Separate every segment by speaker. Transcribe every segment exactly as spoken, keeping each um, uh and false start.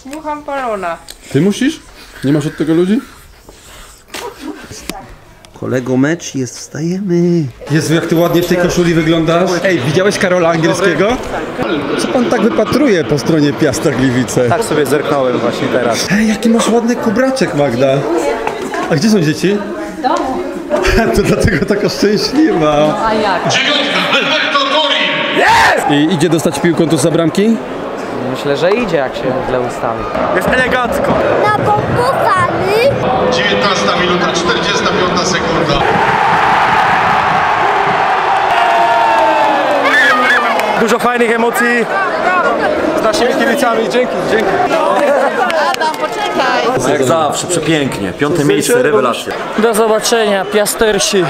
Speaker 1: Dmucham palona.
Speaker 2: Ty musisz? Nie masz od tego ludzi?
Speaker 3: Kolego, mecz jest, wstajemy.
Speaker 2: Jezu, jak ty ładnie w tej koszuli wyglądasz. Ej, widziałeś Karola Angielskiego? Co pan tak wypatruje po stronie Piasta Gliwice?
Speaker 4: Tak sobie zerknąłem właśnie teraz.
Speaker 2: Ej, jaki masz ładny kubraczek, Magda. A gdzie są dzieci?
Speaker 1: W domu.
Speaker 2: To dlatego taka szczęśliwa.
Speaker 1: A jak?
Speaker 2: I idzie dostać piłką tu za bramki?
Speaker 4: Myślę, że idzie, jak się źle ustawi.
Speaker 5: Jest elegancko.
Speaker 6: Napompowany.
Speaker 7: dziewiętnasta minuta, czterdziesta piąta sekunda.
Speaker 5: Dużo fajnych emocji z naszymi kibicami. Dzięki, dzięki.
Speaker 1: Adam, poczekaj.
Speaker 8: Jak zawsze, przepięknie. Piąte miejsce, rewelacja.
Speaker 4: Do zobaczenia, piastersi.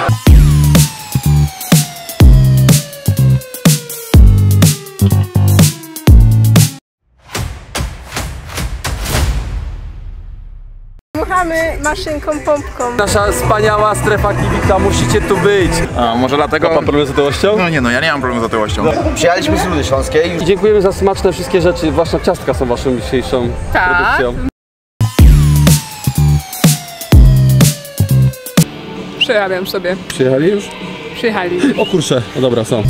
Speaker 1: Dmuchamy maszynką, pompką.
Speaker 4: Nasza wspaniała strefa kibica, musicie tu być.
Speaker 8: A może dlatego...
Speaker 2: Ma pan problem z otyłością?
Speaker 8: No nie no, ja nie mam problemu z otyłością.
Speaker 3: Przyjechaliśmy z Rudy Śląskiej.
Speaker 4: I dziękujemy za smaczne wszystkie rzeczy, zwłaszcza ciastka są waszą dzisiejszą
Speaker 1: Tak.
Speaker 4: produkcją.
Speaker 1: Przerabiam sobie.
Speaker 2: Przyjechali już?
Speaker 1: Przyjechali.
Speaker 2: O kurczę, no dobra, są.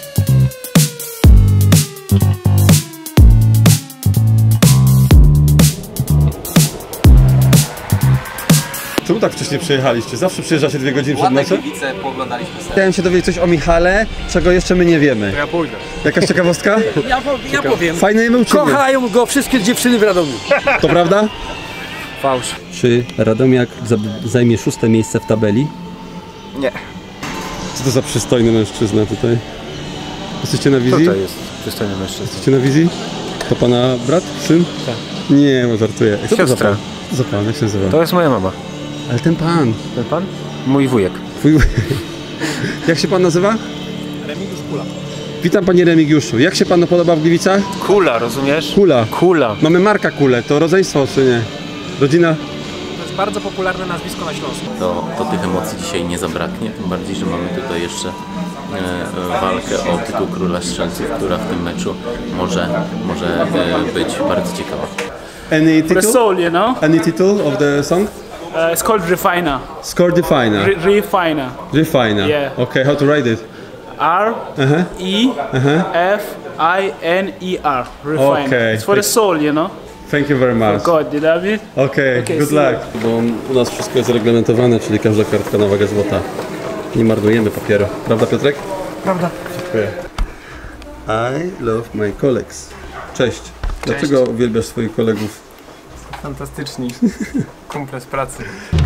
Speaker 2: Czemu tak wcześnie przyjechaliście? Zawsze przyjeżdżacie dwie godziny przed meczem?
Speaker 4: kibice, pooglądaliśmy sobie.
Speaker 2: Chciałem się dowiedzieć coś o Michale, czego jeszcze my nie wiemy.
Speaker 5: Ja pójdę.
Speaker 2: Jakaś ciekawostka?
Speaker 5: Ja, po, ja powiem.
Speaker 2: Fajne jemy uczymy.
Speaker 5: Kochają go wszystkie dziewczyny w Radomiu.
Speaker 2: To prawda?
Speaker 5: Fałsz.
Speaker 2: Czy Radomiak zajmie szóste miejsce w tabeli?
Speaker 5: Nie.
Speaker 2: Co to za przystojny mężczyzna tutaj? Jesteście na wizji?
Speaker 5: Tutaj jest przystojny mężczyzna.
Speaker 2: Jesteście na wizji? To pana brat? Syn?
Speaker 5: Tak.
Speaker 2: Nie, bo żartuję. Co to za
Speaker 5: Siostra.
Speaker 2: pan? Co za pan? Jak się nazywa?
Speaker 5: To jest moja mama.
Speaker 2: Ale ten pan.
Speaker 5: Ten pan? Mój wujek.
Speaker 2: Twój... Jak się pan nazywa?
Speaker 5: Remigiusz Kula.
Speaker 2: Witam panie Remigiuszu. Jak się panu podoba w Gliwicach?
Speaker 5: Kula, rozumiesz?
Speaker 2: Kula.
Speaker 5: Kula.
Speaker 2: Mamy Marka Kulę. To rodzeństwo czy nie? Rodzina?
Speaker 5: To jest bardzo popularne nazwisko na Śląsku.
Speaker 9: To, to tych emocji dzisiaj nie zabraknie, tym bardziej, że mamy tutaj jeszcze e, walkę o tytuł Króla Strzelców, która w tym meczu może, może e, być bardzo ciekawa.
Speaker 2: Any
Speaker 10: The
Speaker 2: title?
Speaker 10: soul, you know?
Speaker 2: Any title of the song?
Speaker 10: Uh, it's called Refiner.
Speaker 2: Score Definer.
Speaker 10: Re Refiner.
Speaker 2: Refiner.
Speaker 10: Yeah.
Speaker 2: Okay, how to write it?
Speaker 10: R
Speaker 2: Uh-huh.
Speaker 10: E
Speaker 2: Uh-huh.
Speaker 10: F I N E R. Refiner.
Speaker 2: Okay.
Speaker 10: It's for the soul, you know?
Speaker 2: Thank you very much.
Speaker 10: God, you love it?
Speaker 2: Okay,
Speaker 10: Okay,
Speaker 2: good
Speaker 10: see
Speaker 2: luck. Bo u nas wszystko jest reglamentowane, czyli każda kartka na wagę złota. Nie marnujemy papieru. Prawda, Piotrek?
Speaker 5: Prawda.
Speaker 2: Dziękuję. I love my colleagues. Cześć. Dlaczego uwielbiasz swoich kolegów?
Speaker 5: Fantastyczni. Kumple z pracy.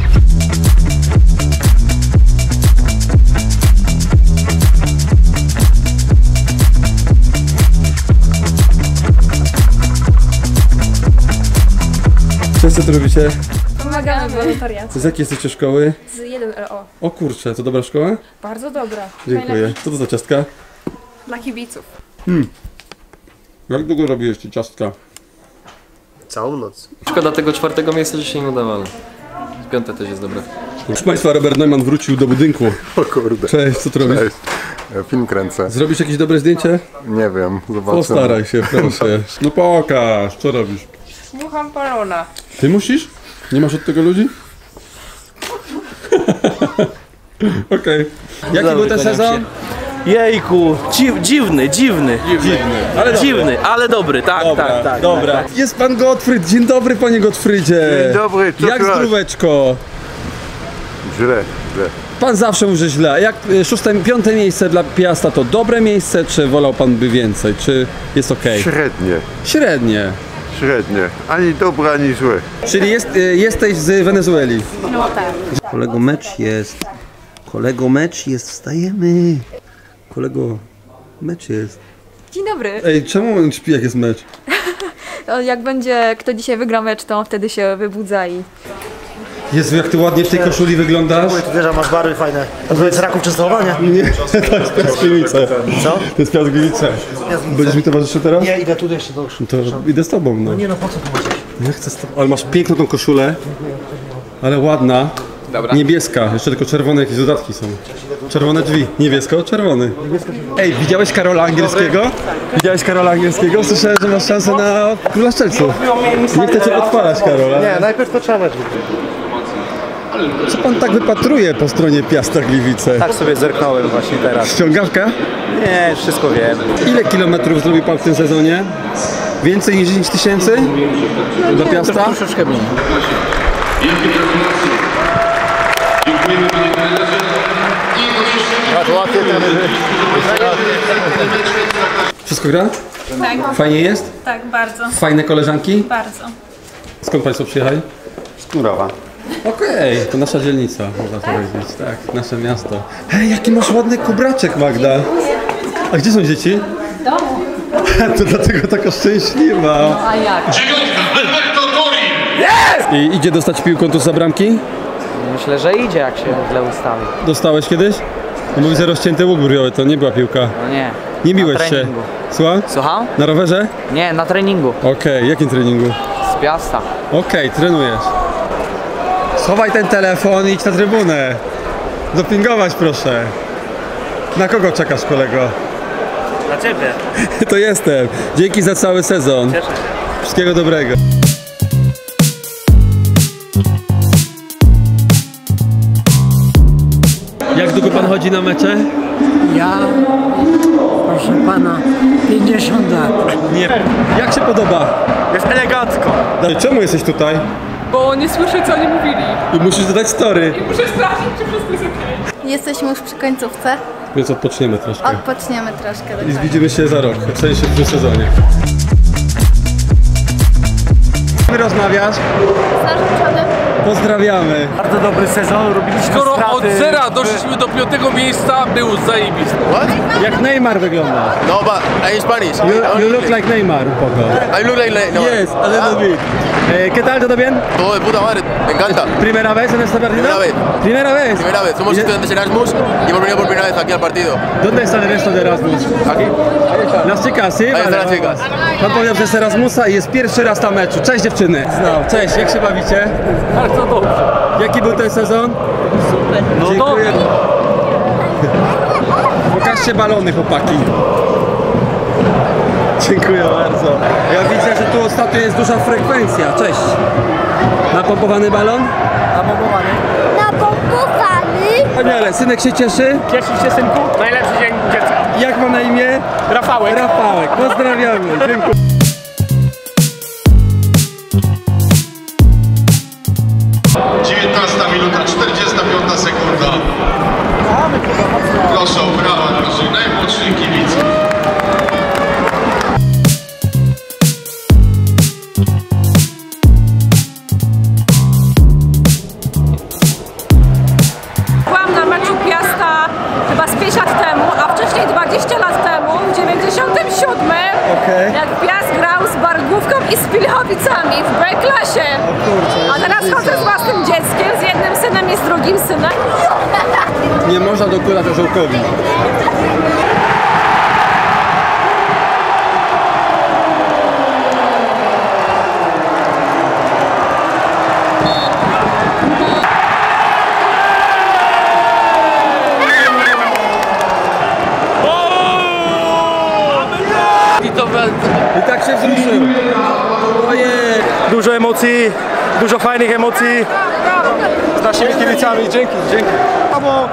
Speaker 2: Często to robicie?
Speaker 1: Pomagamy wolontariat.
Speaker 2: Z jakiej jesteście szkoły?
Speaker 1: Z jeden L O.
Speaker 2: O kurczę, to dobra szkoła?
Speaker 1: Bardzo dobra.
Speaker 2: Dziękuję. Co to za ciastka?
Speaker 1: Dla kibiców.
Speaker 2: Jak długo robiłeś ci ciastka?
Speaker 3: Całą noc.
Speaker 4: Szkoda tego czwartego miejsca dzisiaj nie udawało. Piąte też jest dobre.
Speaker 2: Proszę Państwa, Robert Neumann wrócił do budynku.
Speaker 7: O kurde.
Speaker 2: Cześć, co tu robisz?
Speaker 7: Cześć. Film kręcę.
Speaker 2: Zrobisz jakieś dobre zdjęcie?
Speaker 7: Nie wiem, zobaczymy.
Speaker 2: Postaraj się, proszę. No pokaż, co robisz?
Speaker 1: Dmucham palona.
Speaker 2: Ty musisz? Nie masz od tego ludzi? Okej. Okay. Jaki był ten sezon?
Speaker 5: Jejku, dziw, dziwny, dziwny.
Speaker 2: Dziwny.
Speaker 5: Ale dziwny, ale dobry, tak,
Speaker 2: Dobra,
Speaker 5: tak, tak.
Speaker 2: dobra.
Speaker 5: Tak, tak.
Speaker 2: Jest pan Gottfried. Dzień dobry, panie Gottfriedzie.
Speaker 7: Dzień dobry, co
Speaker 2: Jak
Speaker 7: słychać?
Speaker 2: zdróweczko?
Speaker 7: Źle, źle.
Speaker 2: Pan zawsze mówi, że źle. Jak y, szóste, piąte miejsce dla Piasta to dobre miejsce, czy wolał pan by więcej? Czy jest ok?
Speaker 7: Średnie,
Speaker 2: Średnie.
Speaker 7: średnie. Ani dobre, ani złe.
Speaker 2: Czyli jest, y, jesteś z Wenezueli.
Speaker 1: No tak.
Speaker 3: Kolego, mecz jest. Kolego, mecz jest, wstajemy.
Speaker 2: Kolego, mecz jest.
Speaker 1: Dzień dobry.
Speaker 2: Ej, czemu on śpi, jak jest mecz?
Speaker 1: Jak będzie, kto dzisiaj wygra mecz, to on wtedy się wybudza i...
Speaker 2: Jezu, jak ty ładnie w tej koszuli wyglądasz.
Speaker 3: Ty wiesz, masz barwy fajne. To jest Raków Częstochowania?
Speaker 2: Nie, to jest Piast Gliwice.
Speaker 3: Co?
Speaker 2: To jest Piast Gliwice. Będziesz mi towarzyszył teraz?
Speaker 3: Nie, idę tu jeszcze do już.
Speaker 2: To idę z tobą, no.
Speaker 3: Nie no, po co tu macie?
Speaker 2: Ja chcę z tobą. Ale masz piękną tą koszulę. Ale ładna. Niebieska, jeszcze tylko czerwone jakieś dodatki są. Czerwone drzwi, niebiesko, czerwony. Ej, widziałeś Karola Angielskiego? Widziałeś Karola Angielskiego? Słyszałem, że masz szansę na Króla Strzelców. Nie chcę cię podpalać, Karola.
Speaker 5: Nie, najpierw to trzeba mecz.
Speaker 2: Co pan tak wypatruje po stronie Piasta Gliwice?
Speaker 5: Tak sobie zerknąłem właśnie teraz.
Speaker 2: Ściągawka?
Speaker 5: Nie, wszystko wiem.
Speaker 2: Ile kilometrów zrobił pan w tym sezonie? Więcej niż dziesięć tysięcy? Do Piasta?
Speaker 10: Troszeczkę mniej.
Speaker 7: Dziękujemy panie trenerze. I
Speaker 5: Gratulacje trenerzy.
Speaker 2: Wszystko gra?
Speaker 11: Tak.
Speaker 2: Fajnie jest?
Speaker 11: Tak, bardzo.
Speaker 2: Fajne koleżanki?
Speaker 11: Bardzo.
Speaker 2: Skąd państwo przyjechali?
Speaker 3: Z Knurowa.
Speaker 2: Okej, okay, to nasza dzielnica, można powiedzieć, tak, nasze miasto. Hej, jaki masz ładny kubraczek, Magda. A gdzie są dzieci?
Speaker 1: W domu.
Speaker 2: To dlatego taka szczęśliwa.
Speaker 1: A jak?
Speaker 7: dziewiątka Alberto Tori.
Speaker 2: I idzie dostać piłką tu za bramki?
Speaker 12: Myślę, że idzie, jak się źle ustawi.
Speaker 2: Dostałeś kiedyś? No bo widzę rozcięty łuk brwiowy, to nie była piłka.
Speaker 12: No nie.
Speaker 2: Nie biłeś
Speaker 12: Na
Speaker 2: się.
Speaker 12: treningu.
Speaker 2: Słucham?
Speaker 12: Słucham?
Speaker 2: Na rowerze?
Speaker 12: Nie, na treningu.
Speaker 2: Okej, okay, jakim treningu?
Speaker 12: Z Piasta.
Speaker 2: Okej, okay, trenujesz. Schowaj ten telefon i idź na trybunę. Dopingować proszę. Na kogo czekasz, kolego?
Speaker 10: Na ciebie.
Speaker 2: To jestem. Dzięki za cały sezon.
Speaker 10: Cieszę się.
Speaker 2: Wszystkiego dobrego. Jak długo pan chodzi na mecze?
Speaker 13: Ja, proszę pana, pięćdziesiąt lat.
Speaker 2: Nie. Jak się podoba?
Speaker 5: Jest elegancko.
Speaker 2: Czemu jesteś tutaj?
Speaker 1: Bo nie słyszę, co oni mówili.
Speaker 2: I musisz dodać story.
Speaker 1: I muszę sprawdzić, czy wszystko jest okej.
Speaker 6: Jesteśmy już przy końcówce.
Speaker 2: Więc odpoczniemy troszkę.
Speaker 6: Odpoczniemy troszkę.
Speaker 2: I
Speaker 6: Dokładnie.
Speaker 2: widzimy się za rok, w sensie w tym sezonie. My rozmawiasz?
Speaker 6: Z narzeczonym.
Speaker 2: Pozdrawiamy.
Speaker 5: Bardzo dobry sezon, robiliśmy
Speaker 4: Skoro
Speaker 5: straty.
Speaker 4: od zera doszliśmy do piątego miejsca, był zajebisty.
Speaker 2: Jak Neymar wygląda?
Speaker 7: No, but in Spanish.
Speaker 2: You, you look like Neymar un poco.
Speaker 7: I look like no.
Speaker 2: Yes, a little bit. Eh, ¿Qué tal? ¿Todo bien?
Speaker 7: Todo de puta madre, me encanta.
Speaker 2: ¿Primera vez en esta partida?
Speaker 7: Primera vez.
Speaker 2: Primera vez.
Speaker 7: Primera vez, somos
Speaker 2: ¿Y de-
Speaker 7: estudiantes Erasmus y hemos venido por primera vez aquí al partido.
Speaker 2: ¿Dónde está el resto de Erasmus?
Speaker 7: Aquí.
Speaker 2: Las chicas, sí?
Speaker 7: Ahí están las chicas.
Speaker 2: Pan powiedział, że jest Erasmusa i jest pierwszy raz na meczu. Cześć dziewczyny. Znał. Cześć, jak się bawicie?
Speaker 10: Bardzo dobrze.
Speaker 2: Jaki był ten sezon?
Speaker 10: Super. No
Speaker 2: Dziękuję. Pokażcie balony, chłopaki. Dziękuję bardzo. Ja widzę, że tu ostatnio jest duża frekwencja. Cześć. Napompowany balon?
Speaker 10: Napompowany.
Speaker 6: Napompowany.
Speaker 2: Wspaniale. Synek się cieszy?
Speaker 10: Cieszysz się, synku? Najlepszy dzień dziecka.
Speaker 2: Jak ma na imię?
Speaker 10: Rafałek.
Speaker 2: Rafałek. Pozdrawiamy. Dziękuję.
Speaker 7: dziewiętnasta minuta, czterdziesta piąta sekunda. Proszę o brawa naszych najmłodszych kibiców.
Speaker 11: Byłam na meczu Piasta chyba z pięć lat temu, a wcześniej dwadzieścia lat temu, w dziewięćdziesiątym siódmym,
Speaker 2: Okej.
Speaker 11: jak Piast grał z Bargówką i z Pilchowicami w B-klasie. A teraz chodzę z własnym dzieckiem, z jednym synem i z drugim synem.
Speaker 2: Nie można dokonać orzełkowi.
Speaker 4: I to
Speaker 2: I tak się wzruszył. Ojej.
Speaker 5: Dużo emocji, dużo fajnych emocji z naszymi kibicami. Dzięki, dzięki. Brawo.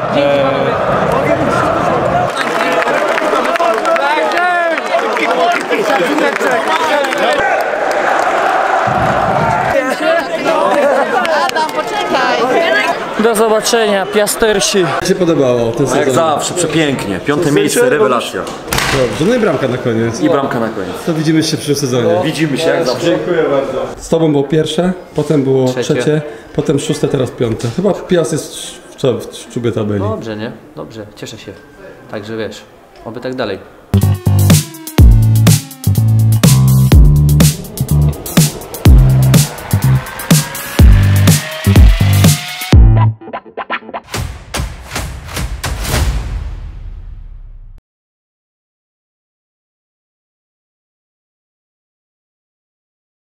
Speaker 10: Do zobaczenia, piastersi.
Speaker 2: Jak się podobało ten sezon?
Speaker 8: Jak zawsze, przepięknie. Piąte miejsce, rewelacja.
Speaker 2: Dobrze, no i bramka na koniec.
Speaker 8: I bramka na koniec.
Speaker 2: To widzimy się w przyszłym sezonie.
Speaker 8: Widzimy się jak zawsze.
Speaker 2: Dziękuję bardzo. Z tobą było pierwsze, potem było trzecie,
Speaker 12: Trzecie.
Speaker 2: potem szóste, teraz piąte. Chyba Piast jest w, w, w czubie tabeli.
Speaker 12: Dobrze, nie? Dobrze, cieszę się. Także wiesz, oby tak dalej.